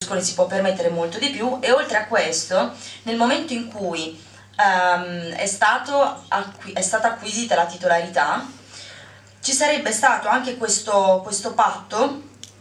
si può permettere molto di più, e oltre a questo, nel momento in cui è stata acquisita la titolarità, ci sarebbe stato anche questo patto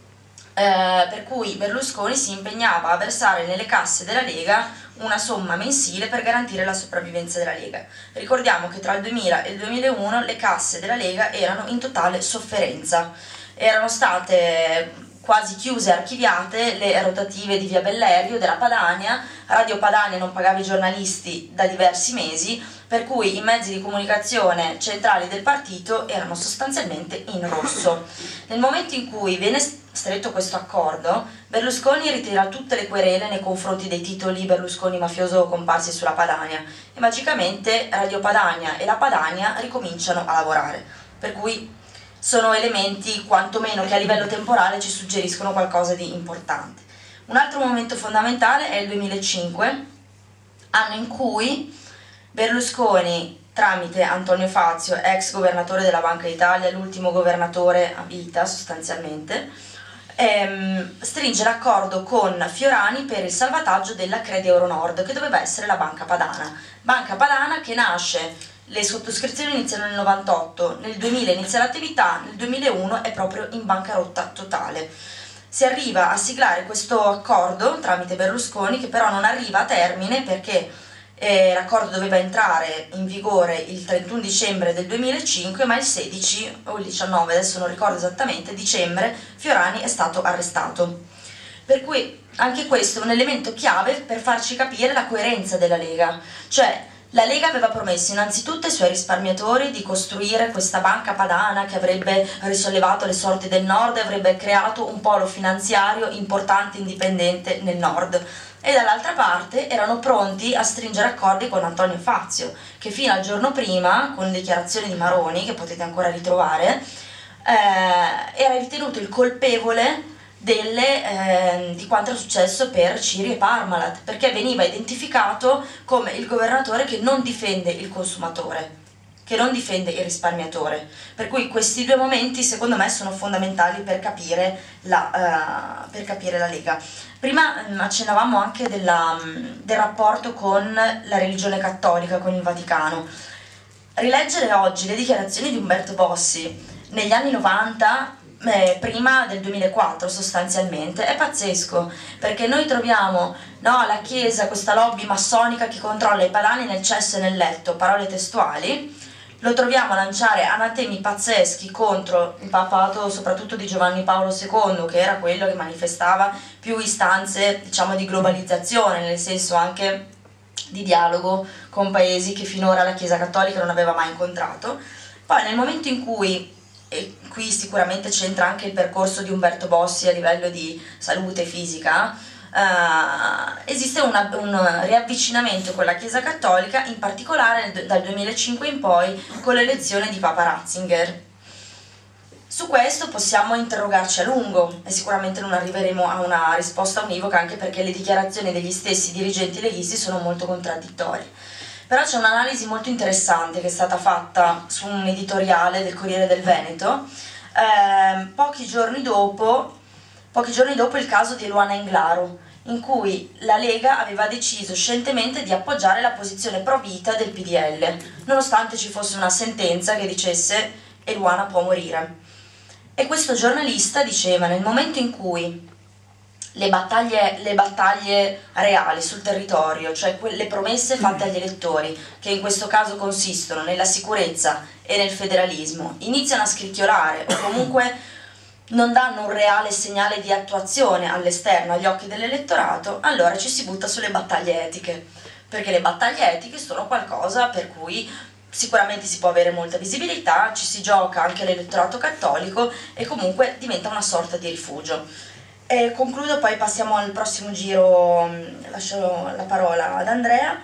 per cui Berlusconi si impegnava a versare nelle casse della Lega una somma mensile per garantire la sopravvivenza della Lega. Ricordiamo che tra il 2000 e il 2001 le casse della Lega erano in totale sofferenza, erano state quasi chiuse, archiviate le rotative di Via Bellerio, della Padania. Radio Padania non pagava i giornalisti da diversi mesi, per cui i mezzi di comunicazione centrali del partito erano sostanzialmente in rosso. Nel momento in cui viene stretto questo accordo, Berlusconi ritira tutte le querele nei confronti dei titoli Berlusconi mafioso comparsi sulla Padania, e magicamente Radio Padania e la Padania ricominciano a lavorare, per cui sono elementi quantomeno che a livello temporale ci suggeriscono qualcosa di importante. Un altro momento fondamentale è il 2005, anno in cui Berlusconi, tramite Antonio Fazio, ex governatore della Banca d'Italia, l'ultimo governatore a vita sostanzialmente, stringe l'accordo con Fiorani per il salvataggio della Credit Euronord, che doveva essere la Banca Padana che nasce. Le sottoscrizioni iniziano nel 98, nel 2000 inizia l'attività, nel 2001 è proprio in bancarotta totale. Si arriva a siglare questo accordo tramite Berlusconi, che però non arriva a termine perché l'accordo doveva entrare in vigore il 31 dicembre del 2005, ma il 16 o il 19, adesso non ricordo esattamente, dicembre, Fiorani è stato arrestato. Per cui anche questo è un elemento chiave per farci capire la coerenza della Lega, cioè la Lega aveva promesso innanzitutto ai suoi risparmiatori di costruire questa banca padana che avrebbe risollevato le sorti del nord e avrebbe creato un polo finanziario importante e indipendente nel nord, e dall'altra parte erano pronti a stringere accordi con Antonio Fazio, che fino al giorno prima, con le dichiarazioni di Maroni, che potete ancora ritrovare, era ritenuto il colpevole di quanto era successo per Ciri e Parmalat, perché veniva identificato come il governatore che non difende il consumatore, che non difende il risparmiatore. Per cui questi due momenti secondo me sono fondamentali per capire la Lega. Prima accennavamo anche del rapporto con la religione cattolica, con il Vaticano. Rileggere oggi le dichiarazioni di Umberto Bossi negli anni 90, prima del 2004 sostanzialmente, è pazzesco, perché noi troviamo la Chiesa, questa lobby massonica che controlla i padani nel cesso e nel letto, parole testuali, lo troviamo a lanciare anatemi pazzeschi contro il papato, soprattutto di Giovanni Paolo II, che era quello che manifestava più istanze, diciamo, di globalizzazione, nel senso anche di dialogo con paesi che finora la Chiesa cattolica non aveva mai incontrato. Poi nel momento in cui, e qui sicuramente c'entra anche il percorso di Umberto Bossi a livello di salute fisica, esiste un riavvicinamento con la Chiesa cattolica, in particolare dal 2005 in poi con l'elezione di Papa Ratzinger. Su questo possiamo interrogarci a lungo e sicuramente non arriveremo a una risposta univoca, anche perché le dichiarazioni degli stessi dirigenti leghisti sono molto contraddittorie. Però c'è un'analisi molto interessante che è stata fatta su un editoriale del Corriere del Veneto pochi giorni dopo il caso di Eluana Englaro, in cui la Lega aveva deciso scientemente di appoggiare la posizione pro vita del PDL, nonostante ci fosse una sentenza che dicesse Eluana può morire. E questo giornalista diceva: nel momento in cui le battaglie reali sul territorio, cioè le promesse fatte agli elettori, che in questo caso consistono nella sicurezza e nel federalismo, iniziano a scricchiolare o comunque non danno un reale segnale di attuazione all'esterno, agli occhi dell'elettorato, allora ci si butta sulle battaglie etiche, perché le battaglie etiche sono qualcosa per cui sicuramente si può avere molta visibilità, ci si gioca anche l'elettorato cattolico e comunque diventa una sorta di rifugio. E concludo, poi passiamo al prossimo giro, lascio la parola ad Andrea.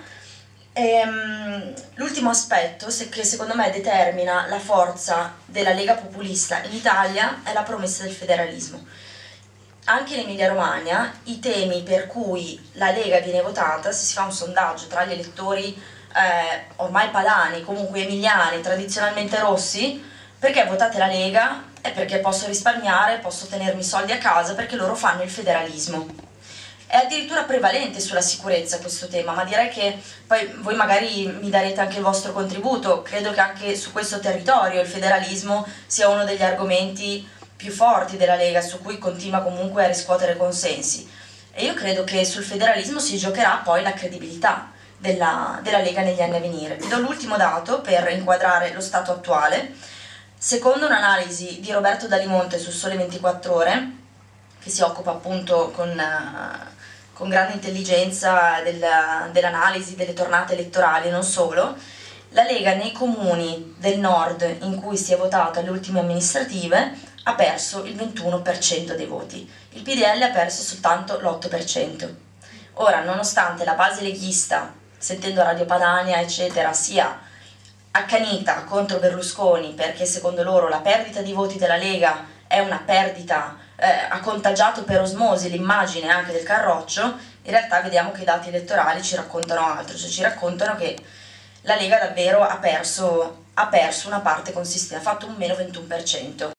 L'ultimo aspetto che secondo me determina la forza della Lega populista in Italia è la promessa del federalismo. Anche in Emilia Romagna i temi per cui la Lega viene votata, se si fa un sondaggio tra gli elettori ormai padani, comunque emiliani, tradizionalmente rossi, perché votate la Lega? È perché posso risparmiare, posso tenermi i soldi a casa, perché loro fanno il federalismo. è addirittura prevalente sulla sicurezza questo tema, ma direi che poi voi magari mi darete anche il vostro contributo. Credo che anche su questo territorio il federalismo sia uno degli argomenti più forti della Lega, su cui continua comunque a riscuotere consensi, e io credo che sul federalismo si giocherà poi la credibilità della Lega negli anni a venire. Vi do l'ultimo dato per inquadrare lo stato attuale. Secondo un'analisi di Roberto Dalimonte su Sole 24 Ore, che si occupa appunto con grande intelligenza dell'analisi delle tornate elettorali e non solo, la Lega nei comuni del nord in cui si è votato alle ultime amministrative ha perso il 21% dei voti, il PDL ha perso soltanto l'8%. Ora, nonostante la base leghista, sentendo Radio Padania eccetera, sia accanita contro Berlusconi perché secondo loro la perdita di voti della Lega è una perdita, ha contagiato per osmosi l'immagine anche del Carroccio, in realtà vediamo che i dati elettorali ci raccontano altro, cioè ci raccontano che la Lega davvero ha perso una parte consistente, ha fatto un meno 21%.